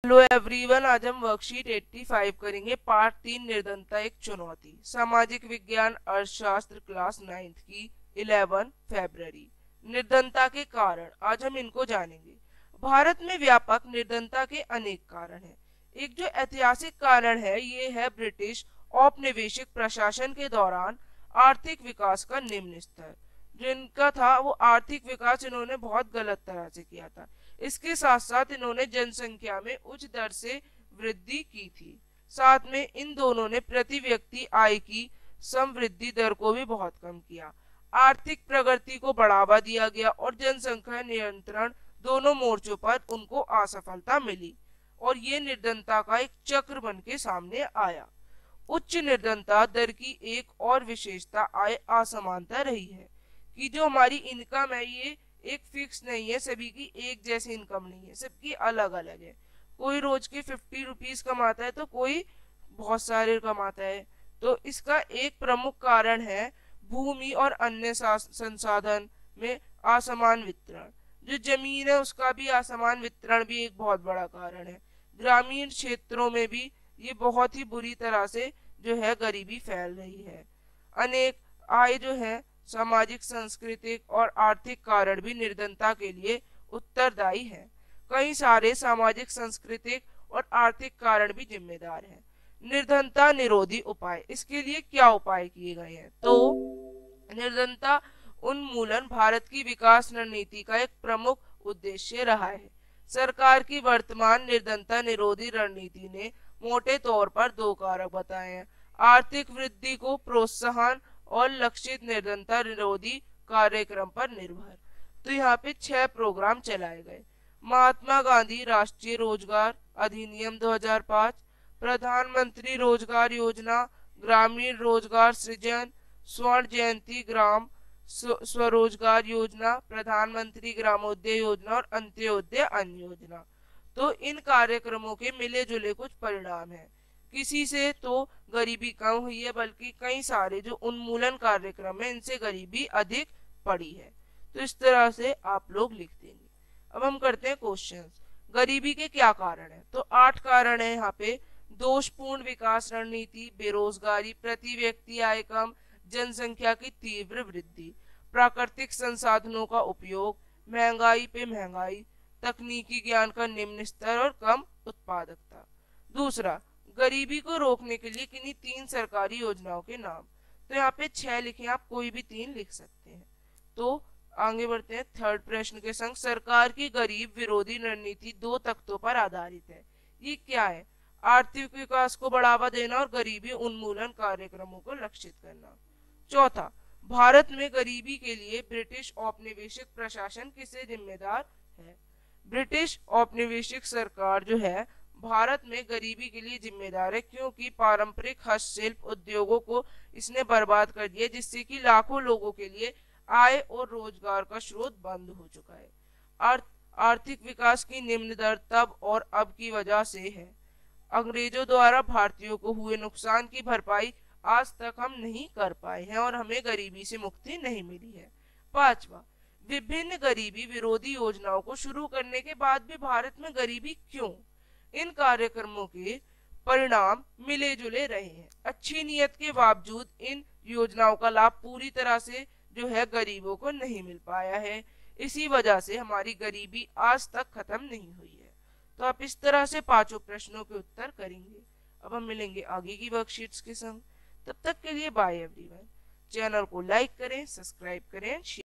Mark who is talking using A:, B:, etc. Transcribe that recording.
A: Hello everyone, आज हम worksheet 85 करेंगे। पार्ट 3, निर्धनता एक चुनौती। सामाजिक विज्ञान अर्थशास्त्र क्लास 9th की 11 फरवरी। निर्धनता के कारण आज हम इनको जानेंगे। भारत में व्यापक निर्धनता के अनेक कारण हैं। एक जो ऐतिहासिक कारण है ये है ब्रिटिश औपनिवेशिक प्रशासन के दौरान आर्थिक विकास का निम्न स्तर। जो इनका था वो आर्थिक विकास इन्होंने बहुत गलत तरह से किया था। इसके साथ साथ इन्होंने जनसंख्या में उच्च दर से वृद्धि की थी। साथ में इन दोनों ने प्रति व्यक्ति आय की समवृद्धि दर को भी बहुत कम किया। आर्थिक प्रगति को बढ़ावा दिया गया और जनसंख्या नियंत्रण दोनों मोर्चों पर उनको असफलता मिली और ये निर्धनता का एक चक्र बन के सामने आया। उच्च निर्धनता दर की एक और विशेषता आय असमानता रही है कि जो हमारी इनकम है ये एक फिक्स नहीं है, सभी की एक जैसी इनकम नहीं है, सबकी अलग अलग है। कोई रोज के 50 रुपीज कमाता है तो कोई बहुत सारे कमाता है। तो इसका एक प्रमुख कारण है भूमि और अन्य संसाधन में असमान वितरण। जो जमीन है उसका भी असमान वितरण भी एक बहुत बड़ा कारण है। ग्रामीण क्षेत्रों में भी ये बहुत ही बुरी तरह से जो है गरीबी फैल रही है। अनेक आय जो है सामाजिक, सांस्कृतिक और आर्थिक कारण भी निर्धनता के लिए उत्तरदायी है। कई सारे सामाजिक, सांस्कृतिक और आर्थिक कारण भी जिम्मेदार हैं। निर्धनता निरोधी उपाय, इसके लिए क्या उपाय किए गए हैं? तो निर्धनता उन्मूलन भारत की विकास रणनीति का एक प्रमुख उद्देश्य रहा है। सरकार की वर्तमान निर्धनता निरोधी रणनीति ने मोटे तौर पर दो कारक बताए हैं: आर्थिक वृद्धि को प्रोत्साहन और लक्षित निर्धनता निरोधी कार्यक्रम पर निर्भर। तो यहाँ पे 6 प्रोग्राम चलाए गए। महात्मा गांधी राष्ट्रीय रोजगार अधिनियम 2005, प्रधानमंत्री रोजगार योजना, ग्रामीण रोजगार सृजन, स्वर्ण जयंती ग्राम स्वरोजगार योजना, प्रधानमंत्री ग्रामोदय योजना और अंत्योदय अन्न योजना। तो इन कार्यक्रमों के मिले जुले कुछ परिणाम हैं। किसी से तो गरीबी कम हुई है, बल्कि कई सारे जो उन्मूलन कार्यक्रम है इनसे गरीबी अधिक पड़ी है। तो इस तरह से आप लोग लिख देंगे। अब हम करते हैं क्वेश्चंस। गरीबी के क्या कारण है? तो 8 कारण है यहाँ पे। दोषपूर्ण विकास रणनीति, बेरोजगारी, प्रति व्यक्ति आय कम, जनसंख्या की तीव्र वृद्धि, प्राकृतिक संसाधनों का उपयोग, महंगाई पे महंगाई, तकनीकी ज्ञान का निम्न स्तर और कम उत्पादकता। दूसरा, गरीबी को रोकने के लिए किन्हीं 3 सरकारी योजनाओं के नाम। तो यहाँ पे 6 लिखे, आप कोई भी 3 लिख सकते हैं। तो आगे बढ़ते हैं थर्ड प्रश्न के संग। सरकार की गरीब विरोधी रणनीति 2 तख्तों पर आधारित है। ये क्या है? आर्थिक विकास को बढ़ावा देना और गरीबी उन्मूलन कार्यक्रमों को लक्षित करना। चौथा, भारत में गरीबी के लिए ब्रिटिश औपनिवेशिक प्रशासन किसे जिम्मेदार है? ब्रिटिश औपनिवेशिक सरकार जो है भारत में गरीबी के लिए जिम्मेदार है, क्योंकि पारंपरिक हस्तशिल्प उद्योगों को इसने बर्बाद कर दिया, जिससे कि लाखों लोगों के लिए आय और रोजगार का स्रोत बंद हो चुका है। आर्थिक विकास की निम्न दर तब और अब की वजह से है। अंग्रेजों द्वारा भारतीयों को हुए नुकसान की भरपाई आज तक हम नहीं कर पाए हैं और हमें गरीबी से मुक्ति नहीं मिली है। पांचवा, विभिन्न गरीबी विरोधी योजनाओं को शुरू करने के बाद भी भारत में गरीबी क्यों? इन कार्यक्रमों के परिणाम मिले जुले रहे हैं। अच्छी नियत के बावजूद इन योजनाओं का लाभ पूरी तरह से जो है गरीबों को नहीं मिल पाया है। इसी वजह से हमारी गरीबी आज तक खत्म नहीं हुई है। तो आप इस तरह से 5 प्रश्नों के उत्तर करेंगे। अब हम मिलेंगे आगे की वर्कशीट्स के संग। तब तक के लिए बाय एवरीवन। चैनल को लाइक करें, सब्सक्राइब करें, शेयर